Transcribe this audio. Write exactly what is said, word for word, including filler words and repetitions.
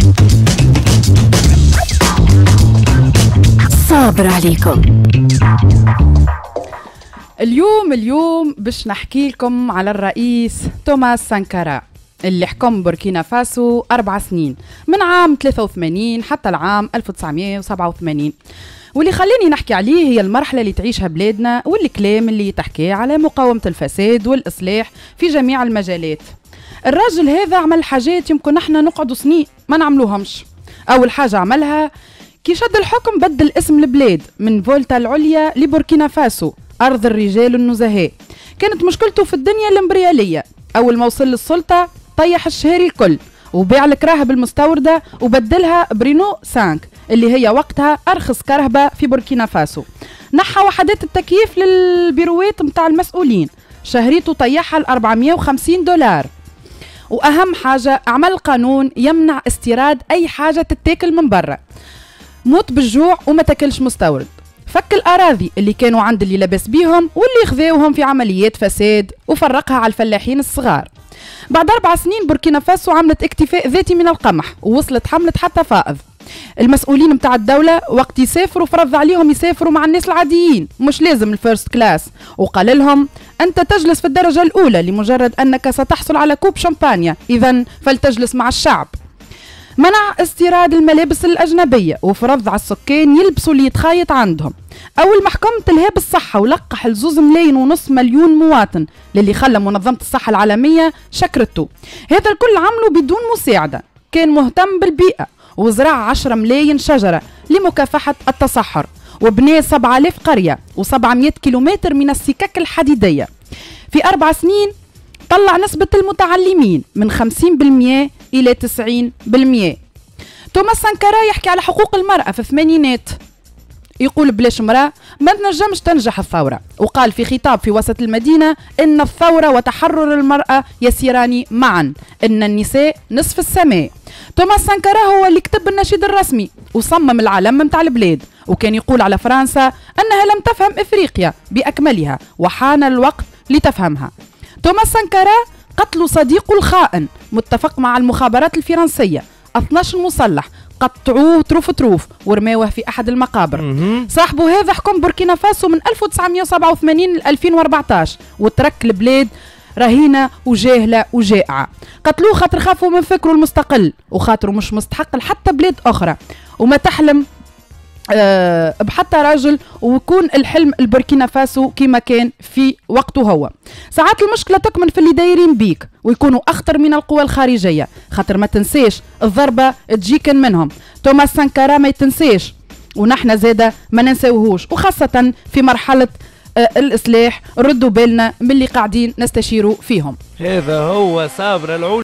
صابر عليكم. اليوم اليوم باش نحكي لكم على الرئيس توماس سانكارا اللي حكم بوركينا فاسو أربع سنين من عام ثلاثة وثمانين حتى العام ألف وتسعمائة وسبعة وثمانين، واللي خليني نحكي عليه هي المرحلة اللي تعيشها بلادنا والكلام اللي تحكيه على مقاومة الفساد والإصلاح في جميع المجالات. الراجل هذا عمل حاجات يمكن احنا نقعدوا سنين ما نعملوهمش. أول حاجة عملها كي شد الحكم بدل اسم البلاد من فولتا العليا لبوركينا فاسو، أرض الرجال النزهاء. كانت مشكلته في الدنيا الإمبريالية. أول ما وصل للسلطة طيح الشهري الكل وبيع الكراهب المستوردة وبدلها برينو خمسة اللي هي وقتها أرخص كرهبة في بوركينا فاسو. نحى وحدات التكييف للبيروات متاع المسؤولين، شهريته طيحها ل أربعمائة وخمسين دولار. وأهم حاجة عمل قانون يمنع استيراد أي حاجة تتاكل من برا. موت بالجوع وما تاكلش مستورد. فك الأراضي اللي كانوا عند اللي لبس بيهم واللي خذاوهم في عمليات فساد وفرقها على الفلاحين الصغار. بعد أربع سنين بوركينا فاسو عملت اكتفاء ذاتي من القمح ووصلت حملة حتى فائض. المسؤولين متاع الدولة وقت يسافروا فرض عليهم يسافروا مع الناس العاديين مش لازم الفيرست كلاس، وقال لهم أنت تجلس في الدرجة الأولى لمجرد أنك ستحصل على كوب شامبانيا، إذن فلتجلس مع الشعب. منع استيراد الملابس الأجنبية وفرض على السكان يلبسوا اللي يتخايط عندهم. أول ما حكم تلهى بالصحة ولقح لزوز ملايين ونص مليون مواطن للي خلى منظمة الصحة العالمية شكرته. هذا الكل عمله بدون مساعدة. كان مهتم بالبيئة وزرع عشرة ملايين شجرة لمكافحة التصحر، وبنى سبعة آلاف قرية وسبعمائة كيلومتر من السكك الحديدية. في أربع سنين طلع نسبة المتعلمين من خمسين بالمئة إلى تسعين بالمئة. توماس سانكارا يحكي على حقوق المرأة في الثمانينات، يقول بلاش مرأة ما تنجمش تنجح الثورة، وقال في خطاب في وسط المدينة إن الثورة وتحرر المرأة يسيران معا، إن النساء نصف السماء. توماس سانكارا هو اللي كتب النشيد الرسمي وصمم العلم متاع البلاد، وكان يقول على فرنسا أنها لم تفهم إفريقيا بأكملها وحان الوقت لتفهمها. توماس سانكارا قتل صديقه الخائن متفق مع المخابرات الفرنسية، اثناش مسلح قطعوه تروف تروف ورماوه في أحد المقابر. صاحبه هذا حكم بوركينا فاسو من ألف وتسعمائة وسبعة وثمانين ل ألفين وأربعطاش وترك البلاد رهينة وجاهلة وجائعة. قتلوه خاطر خافوا من فكره المستقل وخاطره مش مستحق لحتى بلاد أخرى وما تحلم أه بحتى راجل ويكون الحلم البوركينا فاسو كما كان في وقته هو. ساعات المشكلة تكمن في اللي دايرين بيك ويكونوا أخطر من القوى الخارجية، خاطر ما تنساش الضربة تجيكن منهم. توماس سانكارا ما يتنساش ونحن زادة ما ننساوهوش، وخاصة في مرحلة أه الإصلاح ردوا بالنا من اللي قاعدين نستشيروا فيهم. هذا هو صابر العود.